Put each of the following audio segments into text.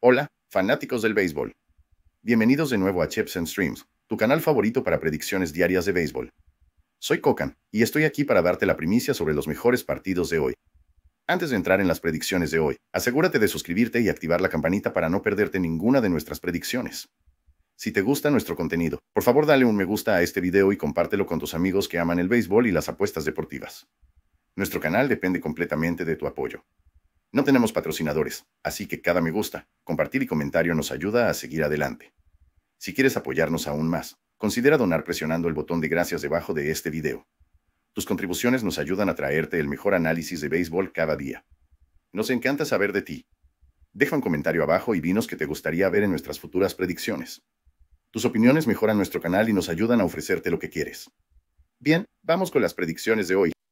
Hola, fanáticos del béisbol. Bienvenidos de nuevo a Chips and Streams, tu canal favorito para predicciones diarias de béisbol. Soy Kokan, y estoy aquí para darte la primicia sobre los mejores partidos de hoy. Antes de entrar en las predicciones de hoy, asegúrate de suscribirte y activar la campanita para no perderte ninguna de nuestras predicciones. Si te gusta nuestro contenido, por favor dale un me gusta a este video y compártelo con tus amigos que aman el béisbol y las apuestas deportivas. Nuestro canal depende completamente de tu apoyo. No tenemos patrocinadores, así que cada me gusta, compartir y comentario nos ayuda a seguir adelante. Si quieres apoyarnos aún más, considera donar presionando el botón de gracias debajo de este video. Tus contribuciones nos ayudan a traerte el mejor análisis de béisbol cada día. Nos encanta saber de ti. Deja un comentario abajo y dinos qué te gustaría ver en nuestras futuras predicciones. Tus opiniones mejoran nuestro canal y nos ayudan a ofrecerte lo que quieres. Bien, vamos con las predicciones de hoy.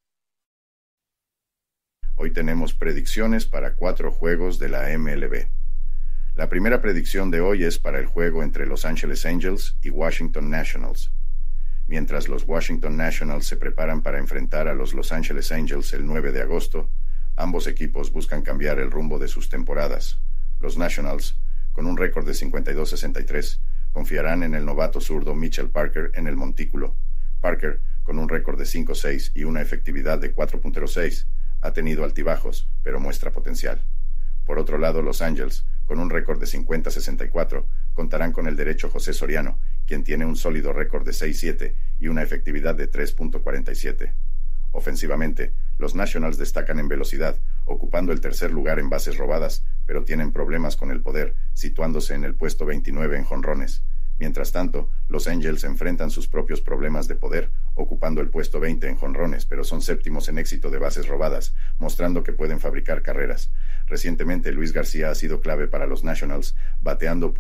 Hoy tenemos predicciones para 4 juegos de la MLB. La primera predicción de hoy es para el juego entre Los Angeles Angels y Washington Nationals. Mientras los Washington Nationals se preparan para enfrentar a los Los Angeles Angels el 9 de agosto, ambos equipos buscan cambiar el rumbo de sus temporadas. Los Nationals, con un récord de 52-63, confiarán en el novato zurdo Mitchell Parker en el montículo. Parker, con un récord de 5-6 y una efectividad de 4.06, ha tenido altibajos, pero muestra potencial. Por otro lado, los Angels, con un récord de 50-64, contarán con el derecho José Soriano, quien tiene un sólido récord de 6-7 y una efectividad de 3.47. Ofensivamente, los Nationals destacan en velocidad, ocupando el tercer lugar en bases robadas, pero tienen problemas con el poder, situándose en el puesto 29 en jonrones. Mientras tanto, los Angels enfrentan sus propios problemas de poder, ocupando el puesto 20 en jonrones, pero son séptimos en éxito de bases robadas, mostrando que pueden fabricar carreras. Recientemente, Luis García ha sido clave para los Nationals, bateando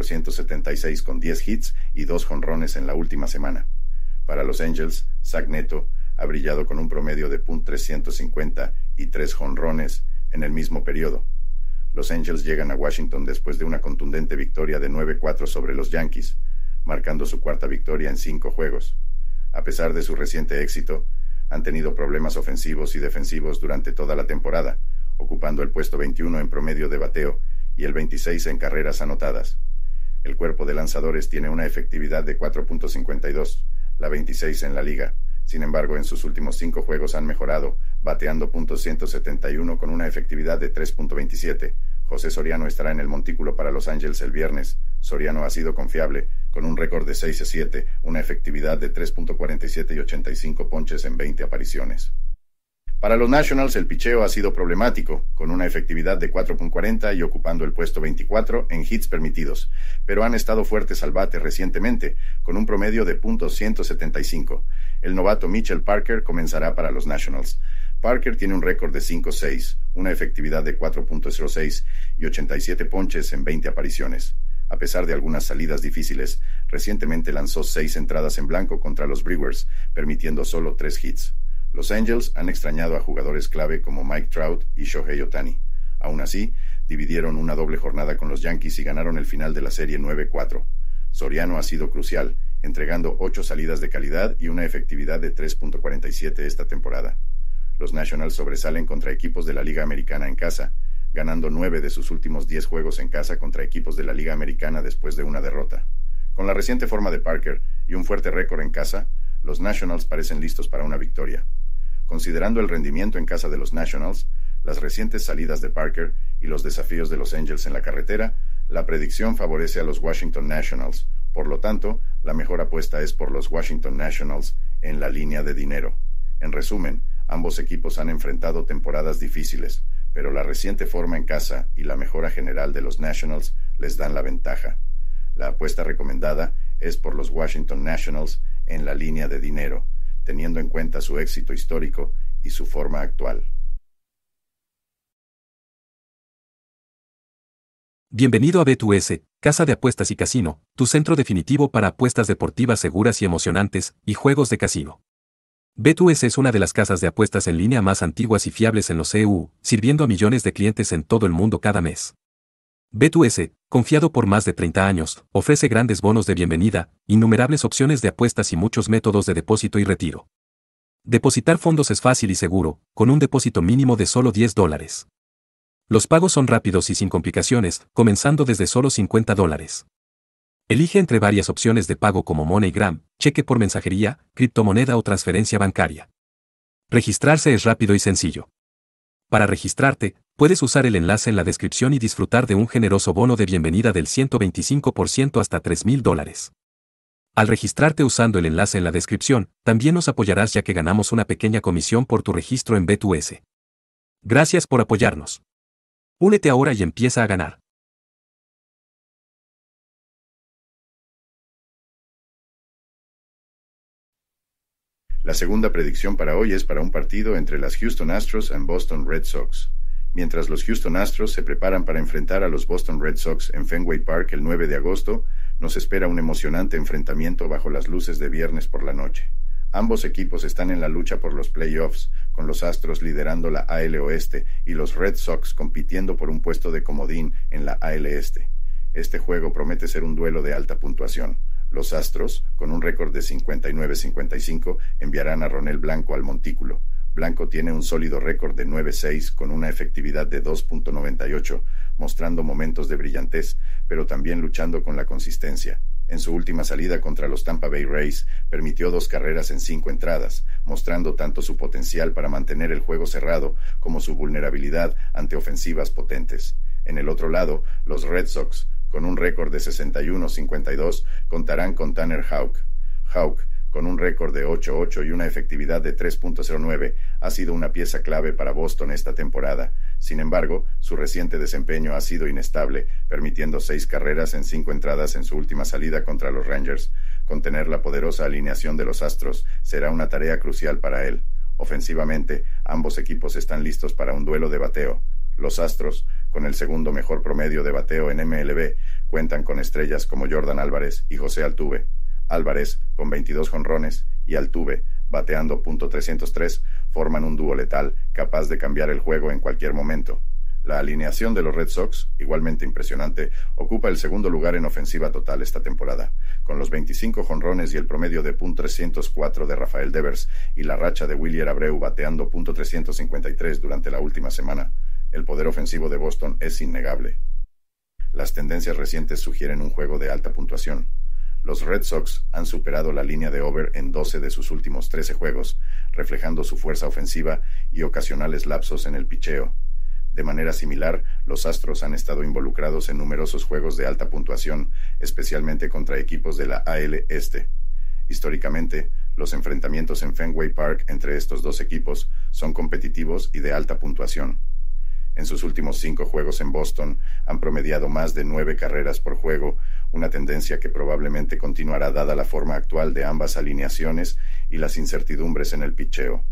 .476 con 10 hits y 2 jonrones en la última semana. Para los Angels, Zach Neto ha brillado con un promedio de .350 y 3 jonrones en el mismo periodo. Los Angels llegan a Washington después de una contundente victoria de 9-4 sobre los Yankees, marcando su cuarta victoria en 5 juegos. A pesar de su reciente éxito, han tenido problemas ofensivos y defensivos durante toda la temporada, ocupando el puesto 21 en promedio de bateo y el 26 en carreras anotadas. El cuerpo de lanzadores tiene una efectividad de 4.52, la 26 en la liga. Sin embargo, en sus últimos 5 juegos han mejorado, bateando .171 con una efectividad de 3.27. José Soriano estará en el montículo para Los Ángeles el viernes. Soriano ha sido confiable, con un récord de 6-7, una efectividad de 3.47 y 85 ponches en 20 apariciones. Para los Nationals el picheo ha sido problemático, con una efectividad de 4.40 y ocupando el puesto 24 en hits permitidos, pero han estado fuertes al bate recientemente, con un promedio de .175. El novato Mitchell Parker comenzará para los Nationals. Parker tiene un récord de 5-6, una efectividad de 4.06 y 87 ponches en 20 apariciones. A pesar de algunas salidas difíciles, recientemente lanzó 6 entradas en blanco contra los Brewers, permitiendo solo 3 hits. Los Angels han extrañado a jugadores clave como Mike Trout y Shohei Ohtani. Aún así, dividieron una doble jornada con los Yankees y ganaron el final de la serie 9-4. Soriano ha sido crucial, entregando 8 salidas de calidad y una efectividad de 3.47 esta temporada. Los Nationals sobresalen contra equipos de la Liga Americana en casa, ganando 9 de sus últimos 10 juegos en casa contra equipos de la Liga Americana después de una derrota. Con la reciente forma de Parker y un fuerte récord en casa, los Nationals parecen listos para una victoria. Considerando el rendimiento en casa de los Nationals, las recientes salidas de Parker y los desafíos de los Angels en la carretera, la predicción favorece a los Washington Nationals. Por lo tanto, la mejor apuesta es por los Washington Nationals en la línea de dinero. En resumen, ambos equipos han enfrentado temporadas difíciles, pero la reciente forma en casa y la mejora general de los Nationals les dan la ventaja. La apuesta recomendada es por los Washington Nationals en la línea de dinero, teniendo en cuenta su éxito histórico y su forma actual. Bienvenido a B2S, Casa de Apuestas y Casino, tu centro definitivo para apuestas deportivas seguras y emocionantes, y juegos de casino. B2S es una de las casas de apuestas en línea más antiguas y fiables en los EU, sirviendo a millones de clientes en todo el mundo cada mes. B2S, confiado por más de 30 años, ofrece grandes bonos de bienvenida, innumerables opciones de apuestas y muchos métodos de depósito y retiro. Depositar fondos es fácil y seguro, con un depósito mínimo de solo $10. Los pagos son rápidos y sin complicaciones, comenzando desde solo $50. Elige entre varias opciones de pago como MoneyGram, cheque por mensajería, criptomoneda o transferencia bancaria. Registrarse es rápido y sencillo. Para registrarte, puedes usar el enlace en la descripción y disfrutar de un generoso bono de bienvenida del 125% hasta $3,000. Al registrarte usando el enlace en la descripción, también nos apoyarás ya que ganamos una pequeña comisión por tu registro en B2S. Gracias por apoyarnos. Únete ahora y empieza a ganar. La segunda predicción para hoy es para un partido entre las Houston Astros y Boston Red Sox. Mientras los Houston Astros se preparan para enfrentar a los Boston Red Sox en Fenway Park el 9 de agosto, nos espera un emocionante enfrentamiento bajo las luces de viernes por la noche. Ambos equipos están en la lucha por los playoffs, con los Astros liderando la AL Oeste y los Red Sox compitiendo por un puesto de comodín en la AL Este. Este juego promete ser un duelo de alta puntuación. Los Astros, con un récord de 59-55, enviarán a Ronel Blanco al montículo. Blanco tiene un sólido récord de 9-6 con una efectividad de 2.98, mostrando momentos de brillantez, pero también luchando con la consistencia. En su última salida contra los Tampa Bay Rays, permitió 2 carreras en 5 entradas, mostrando tanto su potencial para mantener el juego cerrado como su vulnerabilidad ante ofensivas potentes. En el otro lado, los Red Sox, con un récord de 61-52, contarán con Tanner Houck. Houck, con un récord de 8-8 y una efectividad de 3.09, ha sido una pieza clave para Boston esta temporada. Sin embargo, su reciente desempeño ha sido inestable, permitiendo 6 carreras en 5 entradas en su última salida contra los Rangers. Contener la poderosa alineación de los Astros será una tarea crucial para él. Ofensivamente, ambos equipos están listos para un duelo de bateo. Los Astros, con el segundo mejor promedio de bateo en MLB, cuentan con estrellas como Jordan Álvarez y José Altuve. Álvarez, con 22 jonrones, y Altuve, bateando .303, forman un dúo letal capaz de cambiar el juego en cualquier momento. La alineación de los Red Sox, igualmente impresionante, ocupa el segundo lugar en ofensiva total esta temporada. Con los 25 jonrones y el promedio de .304 de Rafael Devers y la racha de Wilyer Abreu bateando .353 durante la última semana, el poder ofensivo de Boston es innegable. Las tendencias recientes sugieren un juego de alta puntuación. Los Red Sox han superado la línea de over en 12 de sus últimos 13 juegos, reflejando su fuerza ofensiva y ocasionales lapsos en el picheo. De manera similar, los Astros han estado involucrados en numerosos juegos de alta puntuación, especialmente contra equipos de la AL Este. Históricamente, los enfrentamientos en Fenway Park entre estos dos equipos son competitivos y de alta puntuación. En sus últimos 5 juegos en Boston, han promediado más de 9 carreras por juego, una tendencia que probablemente continuará dada la forma actual de ambas alineaciones y las incertidumbres en el picheo.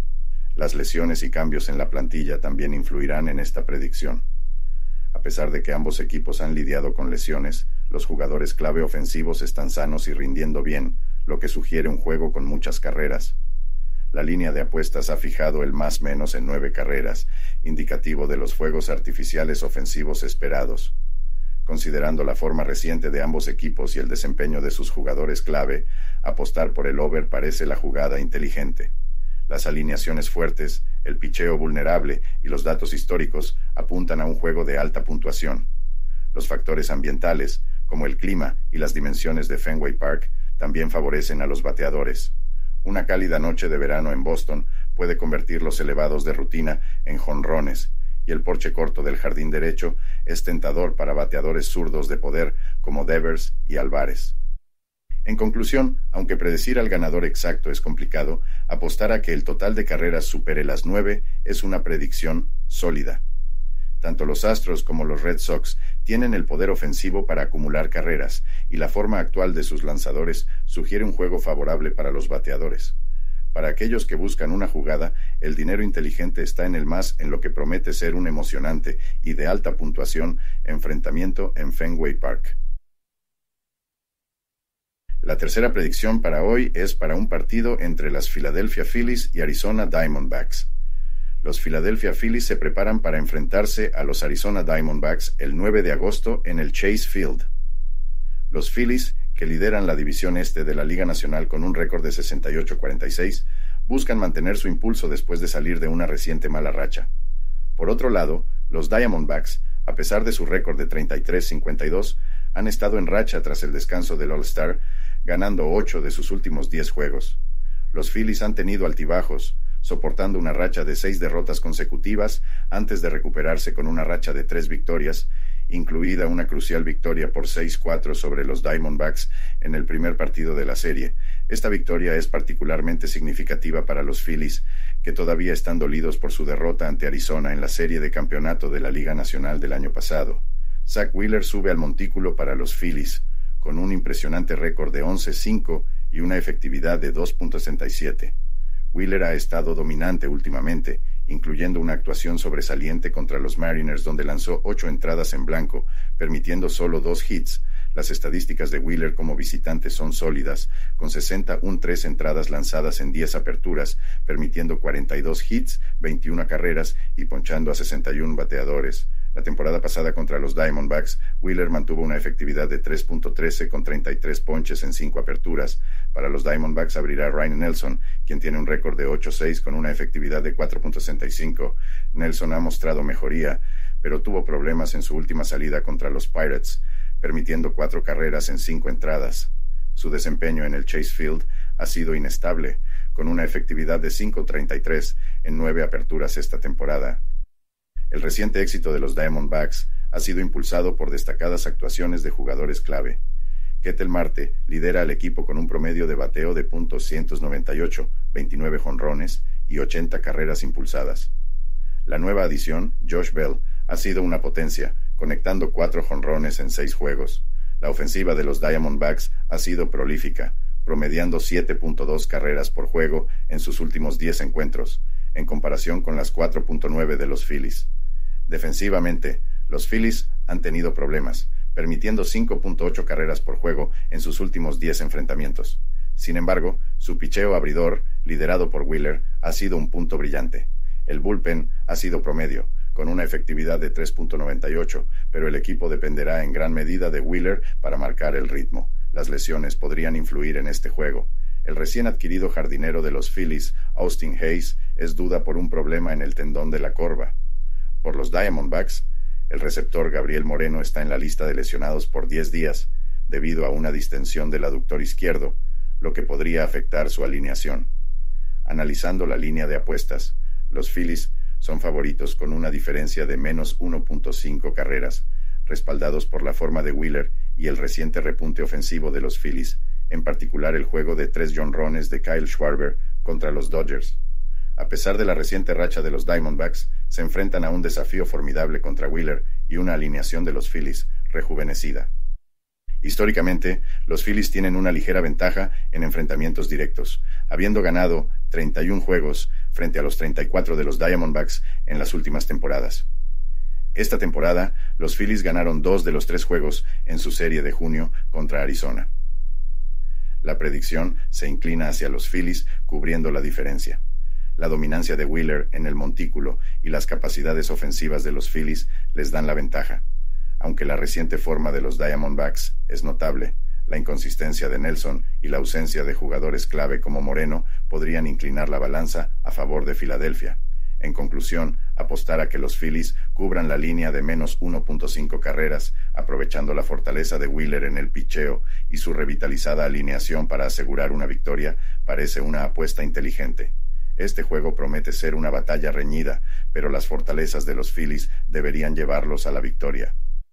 Las lesiones y cambios en la plantilla también influirán en esta predicción. A pesar de que ambos equipos han lidiado con lesiones, los jugadores clave ofensivos están sanos y rindiendo bien, lo que sugiere un juego con muchas carreras. La línea de apuestas ha fijado el más menos en 9 carreras, indicativo de los fuegos artificiales ofensivos esperados. Considerando la forma reciente de ambos equipos y el desempeño de sus jugadores clave, apostar por el over parece la jugada inteligente. Las alineaciones fuertes, el picheo vulnerable y los datos históricos apuntan a un juego de alta puntuación. Los factores ambientales, como el clima y las dimensiones de Fenway Park, también favorecen a los bateadores. Una cálida noche de verano en Boston puede convertir los elevados de rutina en jonrones, y el porche corto del jardín derecho es tentador para bateadores zurdos de poder como Devers y Álvarez. En conclusión, aunque predecir al ganador exacto es complicado, apostar a que el total de carreras supere las 9 es una predicción sólida. Tanto los Astros como los Red Sox tienen el poder ofensivo para acumular carreras, y la forma actual de sus lanzadores sugiere un juego favorable para los bateadores. Para aquellos que buscan una jugada, el dinero inteligente está en el más en lo que promete ser un emocionante y de alta puntuación enfrentamiento en Fenway Park. La tercera predicción para hoy es para un partido entre las Philadelphia Phillies y Arizona Diamondbacks. Los Philadelphia Phillies se preparan para enfrentarse a los Arizona Diamondbacks el 9 de agosto en el Chase Field. Los Phillies, que lideran la división este de la Liga Nacional con un récord de 68-46, buscan mantener su impulso después de salir de una reciente mala racha. Por otro lado, Los Diamondbacks, a pesar de su récord de 33-52, han estado en racha tras el descanso del All-Star, ganando 8 de sus últimos 10 juegos. Los Phillies han tenido altibajos, soportando una racha de 6 derrotas consecutivas antes de recuperarse con una racha de 3 victorias, incluida una crucial victoria por 6-4 sobre los Diamondbacks en el primer partido de la serie. Esta victoria es particularmente significativa para los Phillies, que todavía están dolidos por su derrota ante Arizona en la serie de campeonato de la Liga Nacional del año pasado. Zach Wheeler sube al montículo para los Phillies, con un impresionante récord de 11-5 y una efectividad de 2.67. Wheeler ha estado dominante últimamente, incluyendo una actuación sobresaliente contra los Mariners donde lanzó 8 entradas en blanco, permitiendo solo 2 hits. Las estadísticas de Wheeler como visitante son sólidas, con 3 entradas lanzadas en 10 aperturas, permitiendo 42 hits, 21 carreras y ponchando a 61 bateadores. La temporada pasada contra los Diamondbacks, Wheeler mantuvo una efectividad de 3.13 con 33 ponches en 5 aperturas. Para los Diamondbacks abrirá Ryan Nelson, quien tiene un récord de 8-6 con una efectividad de 4.65. Nelson ha mostrado mejoría, pero tuvo problemas en su última salida contra los Pirates, permitiendo 4 carreras en 5 entradas. Su desempeño en el Chase Field ha sido inestable, con una efectividad de 5.33 en 9 aperturas esta temporada. El reciente éxito de los Diamondbacks ha sido impulsado por destacadas actuaciones de jugadores clave. Ketel Marte lidera al equipo con un promedio de bateo de .198, 29 jonrones y 80 carreras impulsadas. La nueva adición, Josh Bell, ha sido una potencia, conectando 4 jonrones en 6 juegos. La ofensiva de los Diamondbacks ha sido prolífica, promediando 7.2 carreras por juego en sus últimos 10 encuentros, en comparación con las 4.9 de los Phillies. Defensivamente, los Phillies han tenido problemas, permitiendo 5.8 carreras por juego en sus últimos 10 enfrentamientos. Sin embargo, su picheo abridor, liderado por Wheeler, ha sido un punto brillante. El bullpen ha sido promedio, con una efectividad de 3.98, pero el equipo dependerá en gran medida de Wheeler para marcar el ritmo. Las lesiones podrían influir en este juego. El recién adquirido jardinero de los Phillies, Austin Hayes, es duda por un problema en el tendón de la corva. Por los Diamondbacks, el receptor Gabriel Moreno está en la lista de lesionados por 10 días, debido a una distensión del aductor izquierdo, lo que podría afectar su alineación. Analizando la línea de apuestas, los Phillies son favoritos con una diferencia de menos 1.5 carreras, respaldados por la forma de Wheeler y el reciente repunte ofensivo de los Phillies, en particular el juego de 3 jonrones de Kyle Schwarber contra los Dodgers. A pesar de la reciente racha de los Diamondbacks, se enfrentan a un desafío formidable contra Wheeler y una alineación de los Phillies rejuvenecida. Históricamente, los Phillies tienen una ligera ventaja en enfrentamientos directos, habiendo ganado 31 juegos frente a los 34 de los Diamondbacks en las últimas temporadas. Esta temporada, los Phillies ganaron 2 de los 3 juegos en su serie de junio contra Arizona. La predicción se inclina hacia los Phillies, cubriendo la diferencia. La dominancia de Wheeler en el montículo y las capacidades ofensivas de los Phillies les dan la ventaja. Aunque la reciente forma de los Diamondbacks es notable, la inconsistencia de Nelson y la ausencia de jugadores clave como Moreno podrían inclinar la balanza a favor de Filadelfia. En conclusión, apostar a que los Phillies cubran la línea de menos 1.5 carreras, aprovechando la fortaleza de Wheeler en el picheo y su revitalizada alineación para asegurar una victoria, parece una apuesta inteligente. Este juego promete ser una batalla reñida, pero las fortalezas de los Phillies deberían llevarlos a la victoria.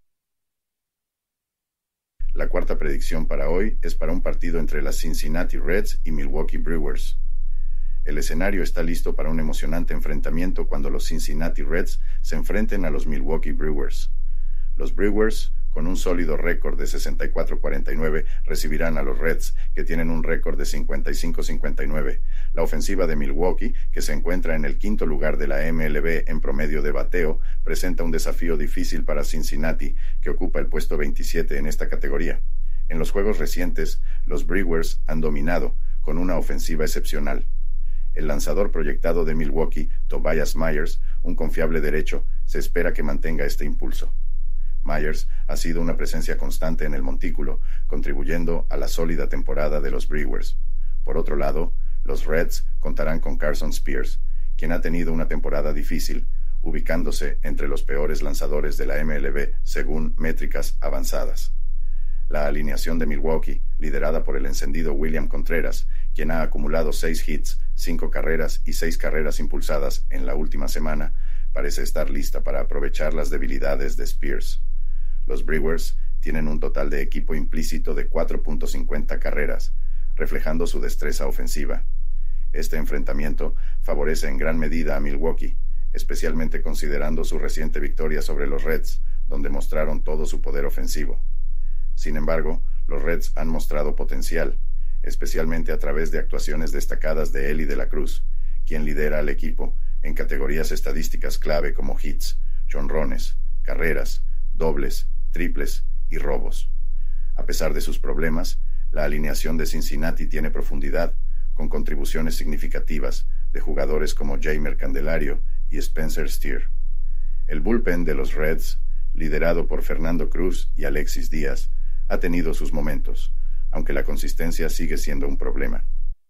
La cuarta predicción para hoy es para un partido entre las Cincinnati Reds y Milwaukee Brewers. El escenario está listo para un emocionante enfrentamiento cuando los Cincinnati Reds se enfrenten a los Milwaukee Brewers. Los Brewers, con un sólido récord de 64-49, recibirán a los Reds, que tienen un récord de 55-59. La ofensiva de Milwaukee, que se encuentra en el 5º lugar de la MLB en promedio de bateo, presenta un desafío difícil para Cincinnati, que ocupa el puesto 27 en esta categoría. En los juegos recientes, los Brewers han dominado, con una ofensiva excepcional. El lanzador proyectado de Milwaukee, Tobias Myers, un confiable derecho, se espera que mantenga este impulso. Myers ha sido una presencia constante en el montículo, contribuyendo a la sólida temporada de los Brewers. Por otro lado, los Reds contarán con Carson Spears, quien ha tenido una temporada difícil, ubicándose entre los peores lanzadores de la MLB según métricas avanzadas. La alineación de Milwaukee, liderada por el encendido William Contreras, quien ha acumulado 6 hits, 5 carreras y 6 carreras impulsadas en la última semana, parece estar lista para aprovechar las debilidades de Spears. Los Brewers tienen un total de equipo implícito de 4.50 carreras, reflejando su destreza ofensiva. Este enfrentamiento favorece en gran medida a Milwaukee, especialmente considerando su reciente victoria sobre los Reds, donde mostraron todo su poder ofensivo. Sin embargo, los Reds han mostrado potencial, especialmente a través de actuaciones destacadas de Elly De La Cruz, quien lidera al equipo en categorías estadísticas clave como hits, jonrones, carreras, dobles, triples y robos. A pesar de sus problemas, la alineación de Cincinnati tiene profundidad, con contribuciones significativas de jugadores como Jeimer Candelario y Spencer Steer. El bullpen de los Reds, liderado por Fernando Cruz y Alexis Díaz, ha tenido sus momentos, aunque la consistencia sigue siendo un problema.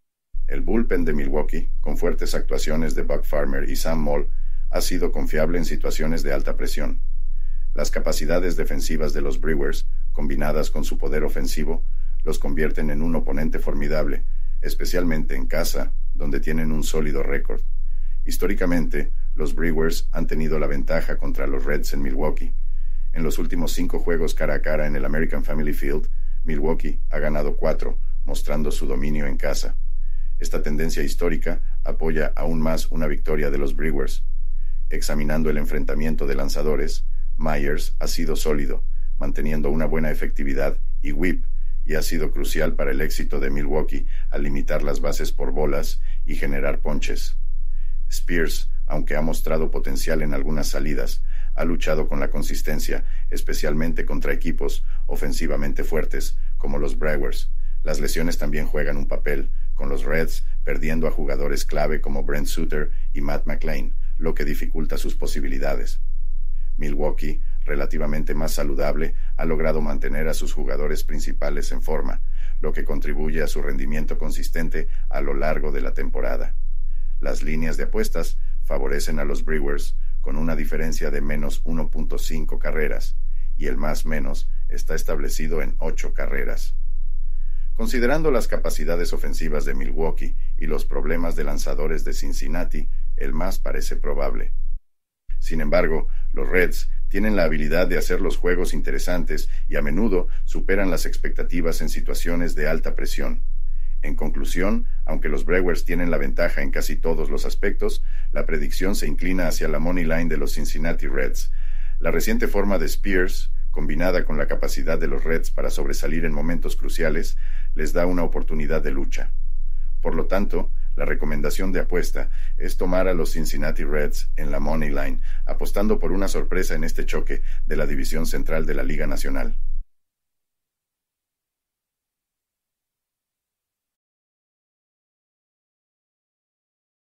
El bullpen de Milwaukee, con fuertes actuaciones de Buck Farmer y Sam Moll, ha sido confiable en situaciones de alta presión. Las capacidades defensivas de los Brewers, combinadas con su poder ofensivo, los convierten en un oponente formidable, especialmente en casa, donde tienen un sólido récord. Históricamente, los Brewers han tenido la ventaja contra los Reds en Milwaukee. En los últimos 5 juegos cara a cara en el American Family Field, Milwaukee ha ganado 4, mostrando su dominio en casa. Esta tendencia histórica apoya aún más una victoria de los Brewers. Examinando el enfrentamiento de lanzadores, Myers ha sido sólido, manteniendo una buena efectividad y whip, y ha sido crucial para el éxito de Milwaukee al limitar las bases por bolas y generar ponches. Spears, aunque ha mostrado potencial en algunas salidas, ha luchado con la consistencia, especialmente contra equipos ofensivamente fuertes como los Brewers. Las lesiones también juegan un papel, con los Reds perdiendo a jugadores clave como Brent Suter y Matt McLain, lo que dificulta sus posibilidades. Milwaukee, relativamente más saludable, ha logrado mantener a sus jugadores principales en forma, lo que contribuye a su rendimiento consistente a lo largo de la temporada. Las líneas de apuestas favorecen a los Brewers con una diferencia de menos 1.5 carreras, y el más menos está establecido en 8 carreras. Considerando las capacidades ofensivas de Milwaukee y los problemas de lanzadores de Cincinnati, el más parece probable. Sin embargo, los Reds tienen la habilidad de hacer los juegos interesantes y a menudo superan las expectativas en situaciones de alta presión. En conclusión, aunque los Brewers tienen la ventaja en casi todos los aspectos, la predicción se inclina hacia la money line de los Cincinnati Reds. La reciente forma de Spears, combinada con la capacidad de los Reds para sobresalir en momentos cruciales, les da una oportunidad de lucha. Por lo tanto, la recomendación de apuesta es tomar a los Cincinnati Reds en la money line, apostando por una sorpresa en este choque de la división central de la Liga Nacional.